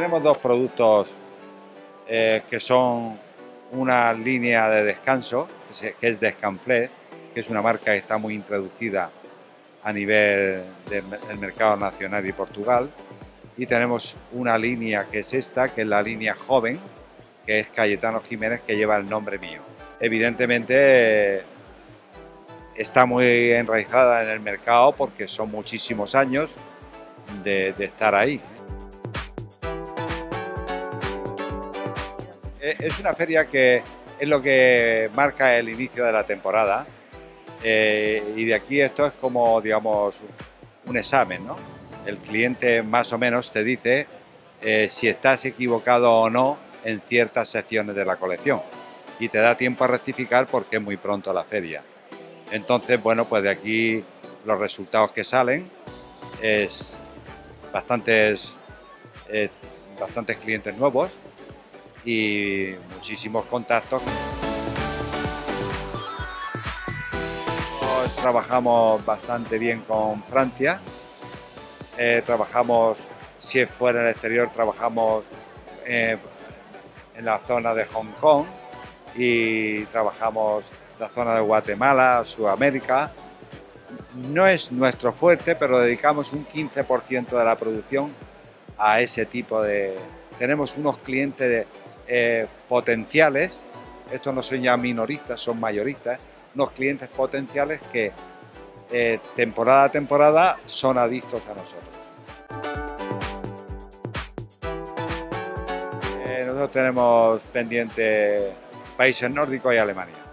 tenemos dos productos que son una línea de descanso, que es Descanflé, que es una marca que está muy introducida a nivel del mercado nacional y Portugal. Y tenemos una línea que es esta, que es la línea joven, que es Cayetano Jiménez, que lleva el nombre mío. Evidentemente está muy enraizada en el mercado porque son muchísimos años de estar ahí. Es una feria que es lo que marca el inicio de la temporada y de aquí esto es como, digamos, un examen, ¿no? El cliente más o menos te dice si estás equivocado o no en ciertas secciones de la colección y te da tiempo a rectificar porque es muy pronto la feria. Entonces, bueno, pues de aquí los resultados que salen es bastantes clientes nuevos y muchísimos contactos. Trabajamos bastante bien con Francia, trabajamos, si es fuera en el exterior, trabajamos en la zona de Hong Kong y trabajamos la zona de Guatemala, Sudamérica. No es nuestro fuerte, pero dedicamos un 15% de la producción a ese tipo de... Tenemos unos clientes potenciales, estos no son ya minoristas, son mayoristas, unos clientes potenciales que temporada a temporada son adictos a nosotros. Nosotros tenemos pendiente países nórdicos y Alemania.